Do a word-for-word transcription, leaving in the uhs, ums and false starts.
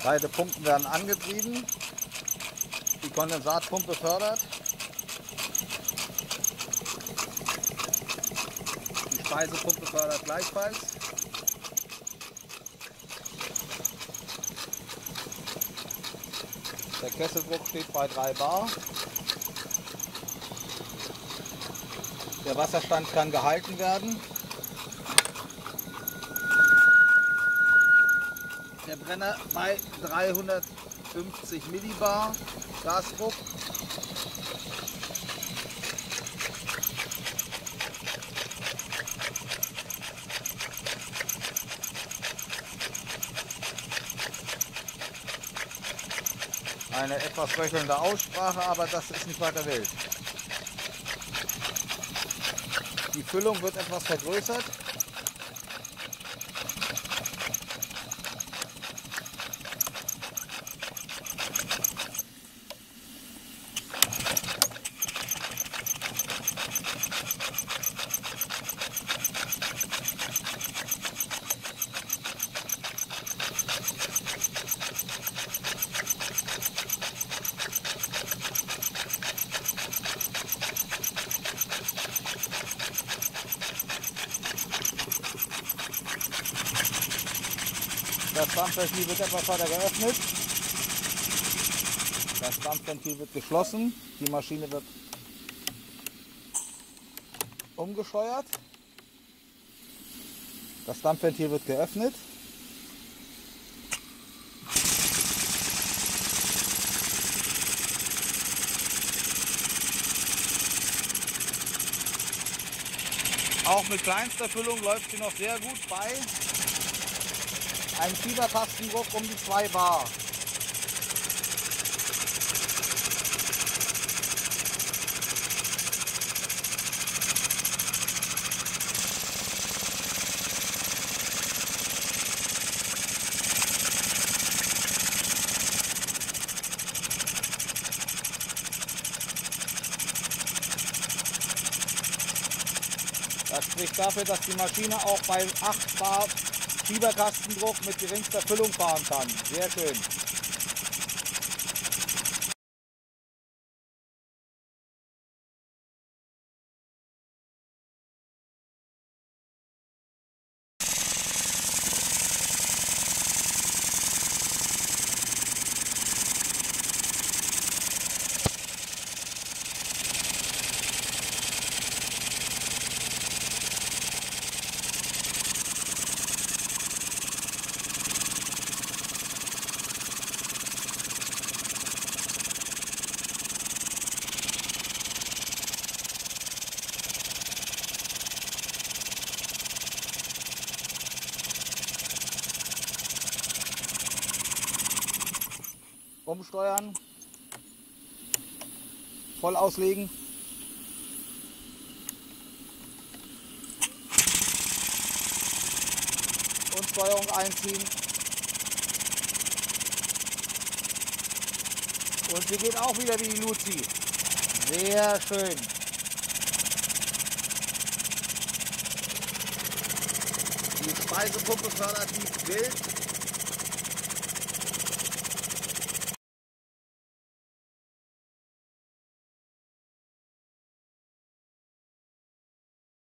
Beide Pumpen werden angetrieben. Die Kondensatpumpe fördert. Die Speisepumpe fördert gleichfalls. Der Kesseldruck steht bei drei Bar. Der Wasserstand kann gehalten werden. Der Brenner bei dreihundertfünfzig Millibar Gasdruck. Eine etwas röchelnde Aussprache, aber das ist nicht weiter wild. Die Füllung wird etwas vergrößert. Das Dampfventil wird etwas weiter geöffnet. Das Dampfventil wird geschlossen. Die Maschine wird umgesteuert. Das Dampfventil wird geöffnet. Auch mit kleinster Füllung läuft sie noch sehr gut bei. Ein Fiebertastendruck um die zwei Bar. Das spricht dafür, dass die Maschine auch bei acht Bar Fieberkastendruck mit geringster Füllung fahren kann. Sehr schön. Umsteuern, voll auslegen. Und Steuerung einziehen. Und sie geht auch wieder wie die Luzi. Sehr schön. Die Speisepumpe fördert wie wild.